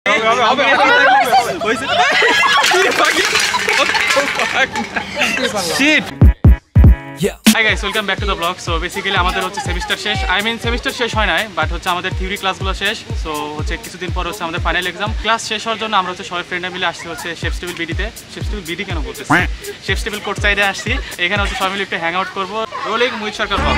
Hi guys, welcome back to the vlog. So basically আমাদের হচ্ছে semester শেষ। Semester শেষ হয় নাই, বাট হচ্ছে আমাদের থিওরি ক্লাসগুলো শেষ। সো হচ্ছে কিছুদিন পর হচ্ছে আমাদের ফাইনাল এক্সাম। ক্লাস শেষ হওয়ার জন্য আমরা হচ্ছে সবাই ফ্রেন্ডরা মিলে আসছি হচ্ছে শেফস টেবিল বিডিতে। শেফস টেবিল বিডি কেন বলতেছি? শেফস টেবিল কোর্টসাইডে আসছি। এখানে হচ্ছে সবাই মিলে একটু হ্যাং আউট করবো। Rolling Muid Sarkar vlog.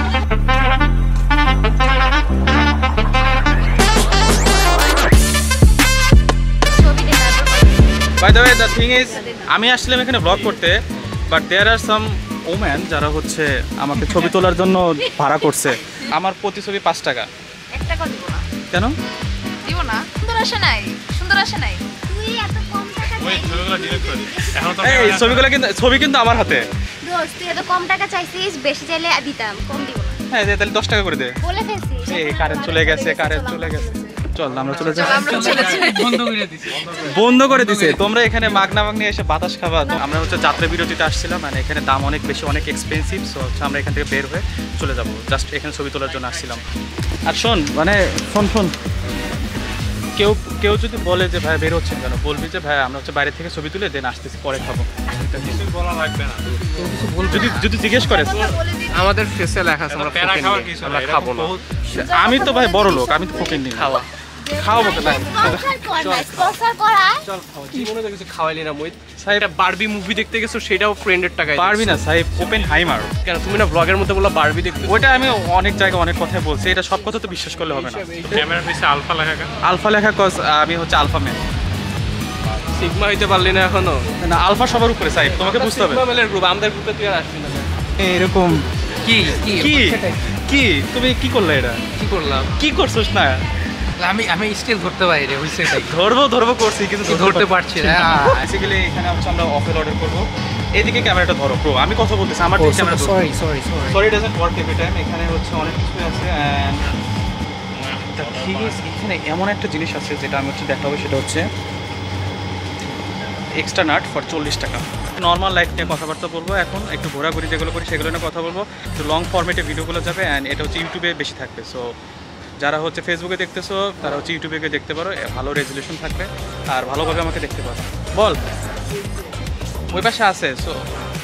By the way, the thing is, আমি আসলাম এখানে ব্লগ করতে, but there R some woman যারা হচ্ছে আমাকে ছবি তোলার জন্য ভাড়া করছে। আমার প্রতি ছবি 5 টাকা। 1 টাকা দিব না। কেন? দিব না। সুন্দর আসে নাই। তুই এত কম টাকা চাই। ছবিগুলো ডিলিট করে। এখন তো এই ছবি কিন্তু আমার হাতে। দোস্ত তুই এত কম টাকা চাইছিস, বেশি চাইলে দিতাম, কম দিব না। হ্যাঁ, তাহলে 10 টাকা করে দে। বলে ফেলছিস। এই কারেন্ট চলে গেছে। চল আমরা চলে যাই। বন্ধ করে দিছে। তোমরা এখানে মাগনা এসে বাতাস খাবা। আমরা হচ্ছে যাত্রা বিরতিতে আসছিলাম, মানে এখানে দাম অনেক বেশি, অনেক এক্সপেন্সিভ। সো হচ্ছে আমরা এখান থেকে বের হয়ে চলে যাব। জাস্ট এখানে ছবি তোলার জন্য আসছিলাম। আর শোন কেউ যদি বলে যে ভাই বের হচ্ছেন কেন, বলবি যে ভাই আমরা হচ্ছে বাইরে থেকে ছবি তুলে দেন আসতেছি, পরে খাবো। কিছু বলা লাগবে না। যদি জিজ্ঞেস করে আমাদের ফেসে লেখা আছে আমরা খাবো না। আমি তো ভাই বড় লোক, আমি তো ফকির নি। খাওয়াবো কোথায়? খাওয়াইলি না মুইদ সাহেব? বারবি মুভি দেখতে গেছো, সেটাও ফ্রেন্ডের টাকায়। বারবি না সাহেব, ওপেন হাইমার। কেন তুমি না ব্লগের মধ্যে বললা বারবি দেখতে? ওইটা আমি অনেক জায়গায় অনেক কথাই বলছি, এটা সব কথা তো বিশ্বাস করলে হবে না। ক্যামেরার পিছে আলফা লেখা কজ আমি হচ্ছে আলফা ম্যান। সিগমা হইতে পারলি না এখনো? না, আলফা সবার উপরে সাহেব, তোমাকে বুঝতে হবে। সিগমা মেলের গ্রুপ, আমাদের গ্রুপে তুই আর আসবি না। এরকম কি তুমি কি করলে? এটা কি করলাম? কি করছস না? আমি স্টিল ধরতে পারি রে, বুঝছিস? ধরবো করছি কিন্তু ধরতে পারছি না। বেসিক্যালি এখানে হচ্ছে আমরা অফেল অর্ডার করব। এইদিকে ক্যামেরাটা ধরো ব্রো, আমি কথা বলতেছি, আমার camera sorry doesn't work every time. এখানে হচ্ছে অনেক কিছু আছে এন্ড দ্য থিং ইজ এখানে এমন একটা জিনিস আছে যেটা আমি হচ্ছে দেখাবো, সেটা হচ্ছে এক্সট্রা নাট ফর 40 টাকা। নর্মাল লাইফ নিয়ে কথাবার্তা বলবো, এখন একটু ঘোরাঘুরি যেগুলো করি সেগুলো নিয়ে কথা বলবো। একটু লং ফরম্যাটে ভিডিওগুলো যাবে অ্যান্ড এটা হচ্ছে ইউটিউবে বেশি থাকবে। সো যারা হচ্ছে ফেসবুকে দেখতেছো তারা হচ্ছে ইউটিউবে গিয়ে দেখতে পারো, ভালো রেজলিউশন থাকবে আর ভালোভাবে আমাকে দেখতে পারো। বল ওই পাশে আছে। সো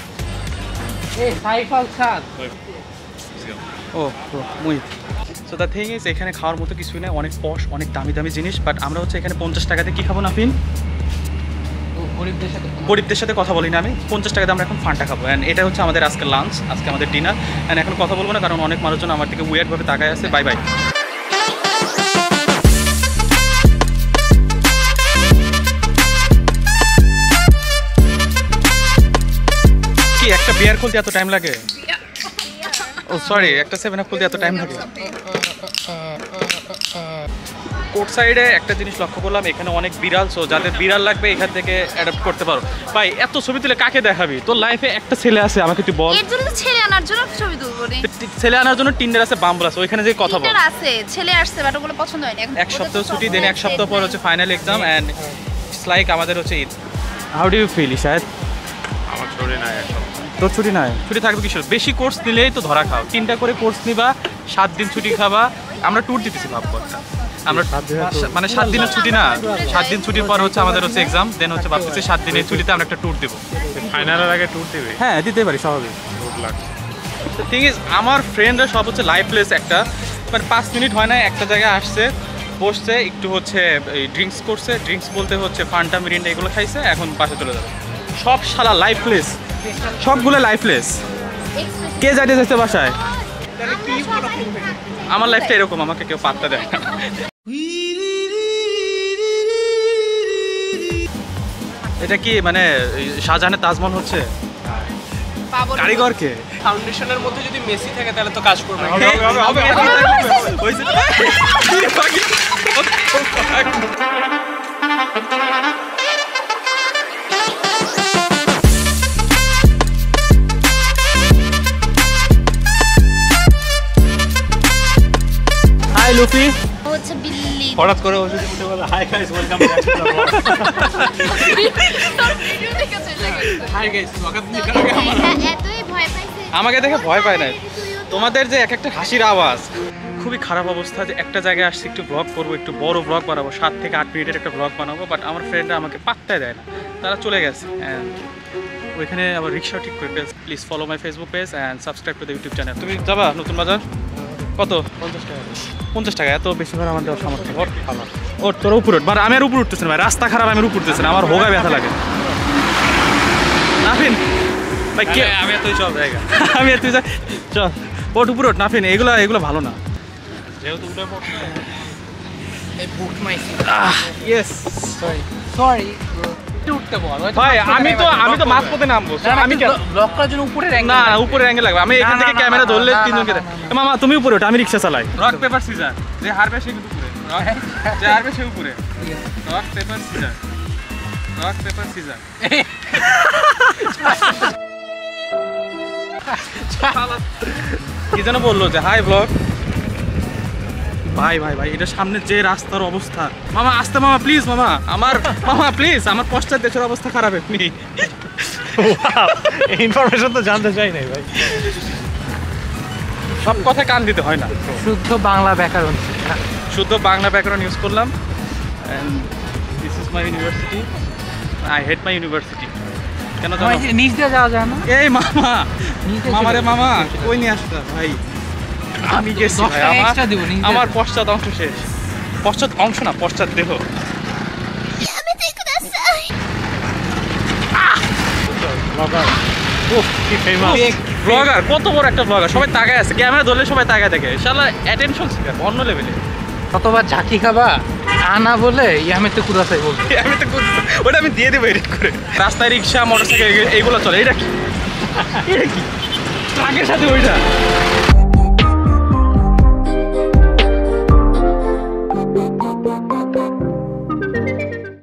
ও Muid. So the thing is এখানে খাওয়ার মতো কিছুই নেই, অনেক পশ, অনেক দামি দামি জিনিস। বাট আমরা হচ্ছে এখানে 50 টাকাতে কী খাবো না ফিন? গরিবদের সাথে কথা বলি না আমি। 50 টাকাতে আমরা এখন ফান্টা খাবো অ্যান্ড এটা হচ্ছে আমাদের আজকে লাঞ্চ, আজকে আমাদের ডিনার। অ্যান্ড এখন কথা বলবো না কারণ অনেক মানুষজন আমার দিকে উইয়ার্ডভাবে তাকায় আছে। Bye bye. কি একটা বিয়ার খুলতে এত টাইম লাগে? ও সরি, একটা 7 আপ খুলতে এত টাইম লাগে? কোর্ট সাইডে একটা জিনিস লক্ষ্য করলাম, এখানে অনেক বিড়াল। সো যাদের বিড়াল লাগবে এখান থেকে অ্যাডাপ্ট করতে পারো। ভাই এত ছবি তুলে কাকে দেখাবি? তোর লাইফে একটা ছেলে আছে, আমাকে তুই বল। এর জন্য ছেলে আনার জন্য ছবি তুলবো নি। ছেলে আনার জন্য টিন্ডার আছে, বাম্বল আছে, ওইখানে যে কথা বল। টিন্ডার আছে, ছেলে আসছে, বাট ওগুলো পছন্দ হয়নি। এখন এক সপ্তাহ ছুটি দেন, এক সপ্তাহ পর হচ্ছে final exam and it's like আমাদের হচ্ছে Eid. How do you feel Ishad? আমার ছুটি নাই এখন। তোর ছুটি নাই? ছুটি থাকবে কিসের? বেশি কোর্স নিলেই তো ধরা খাও। 3টা করে কোর্স নিবা, 7 দিন ছুটি খাবা। আমরা ট্যুর দিতেছি ভাববো একটা, আমরা মানে 7 দিনের ছুটি না, 7 দিন ছুটির পর হচ্ছে আমাদের হচ্ছে এক্সাম, দেন হচ্ছে ভাবতেছি 7 দিনের ছুটিতে আমরা একটা ট্যুর দেবো। ফাইনালের আগে ট্যুর দিবে? হ্যাঁ দিতে পারি, স্বাভাবিক। থিং ইজ আমার ফ্রেন্ডরা সব হচ্ছে লাইফলেস একটা, মানে 5 মিনিট হয় না একটা জায়গায় আসছে, বসছে, একটু হচ্ছে ড্রিঙ্কস করছে, ড্রিঙ্কস বলতে হচ্ছে ফান্টা মিরিন্ডা এগুলো খাইছে, এখন বাসে চলে যাবে। সব শালা লাইফলেস, সবগুলো লাইফলেস। কে যাইতে বাসায়? আমার লাইফটা এরকম, আমাকে কেউ পাত্তা দেয় না। এটা কি মানে শাহজাহানের তাজমহল হচ্ছে? কারিগর কে? ফাউন্ডেশনের মধ্যে যদি মেসি থাকে তাহলে তো কাজ করবে। Hi Luffy. হচ্ছে বিল্লি। হঠাৎ করে ওষুধ উঠে বলে hi guys welcome back to the blog. Video দেখে চলে গেছে। হাই গাইস, ওকে তুমি এতই ভয় পাইছে। আমাকে দেখে ভয় পায় না, তোমাদের যে এক একটা হাসির আওয়াজ। খুবই খারাপ অবস্থা যে একটা জায়গায় আসছি একটু ব্লগ করবো, একটু বড় ব্লগ বানাবো, 7 থেকে 8 মিনিটের একটা ব্লগ বানাবো, বাট আমার ফ্রেন্ডরা আমাকে পাত্তাই দেয় না, তারা চলে গেছে। অ্যান্ড ওইখানে আবার রিক্সা ঠিক করে page. Please follow my Facebook page and subscribe to the YouTube channel. তুমি যাবা নতুন বাজার? কত? 50 টাকা। 50 টাকা? এত বেশি ভাড়া আমার দেওয়ার সামর্থ্য ওর? তোর উপরে ওঠ। আমি আর উপরে উঠতেছি না ভাই, রাস্তা খারাপ, আমি উপরে উঠতেছি না, আমার হোগা ব্যথা লাগে। নাফিন ভাই কে? আমি এতই সব জায়গা আমি এতই চল ওঠ উপরে ওঠ নাফিন, এগুলো ভালো না যেহেতু উঠে ইয়েস সরি উঠতে বল ভাই। আমি তো মাঝপথে নামবো, আমি ব্লক করার জন্য উপরে না উপরে অ্যাঙ্গেল লাগবে। আমি এখান থেকে ক্যামেরা ধরলে তিনজনকে মামা তুমি উপরে ওঠো, আমি রিক্সা চালাই। রক পেপার সিজার, যে হারবে সে কিন্তু উপরে, যে হারবে সে উপরে। Rock paper scissor, rock paper scissor. কি যেন বললো যে হাই ব্লগ। ভাই ভাই ভাই এটা সামনে যে রাস্তার অবস্থা, মামা আসতে মামা প্লিজ, মামা প্লিজ, আমার পশ্চাৎ দেশের অবস্থা খারাপ। এমনি ইনফরমেশন তো জানতে চাই নাই ভাই, সব কথায় কান দিতে হয় না। শুদ্ধ বাংলা ব্যাকরণ, শুদ্ধ বাংলা ব্যাকরণ ইউজ করলাম। And this is my university, I hate my university. কেন জানো? নিচ দিয়ে যাওয়া যায় না। এই মামারে মামা কই নিয়ে আসতা ভাই? আমি গেছি ভাই, আমার পশ্চাৎ অংশ শেষ। পশ্চাৎ অংশ না, পশ্চাৎ দেহ। ব্লগার, কত বড় একটা ব্লগার, সবাই তাকায় আছে, ক্যামেরা ধরলে সবাই তাকায় দেখে। শালা অ্যাটেনশন সিকার অন্য লেভেলে। কতবার ঝাঁকি খাবা আনা বলে আমি তো কুড়াসাই বলবো, আমি তো ওটা আমি দিয়ে দেবো এডিট করে। রাস্তায় রিক্সা, মোটরসাইকেল এইগুলো চলে। এটা কি ট্রাকের সাথে ওইটা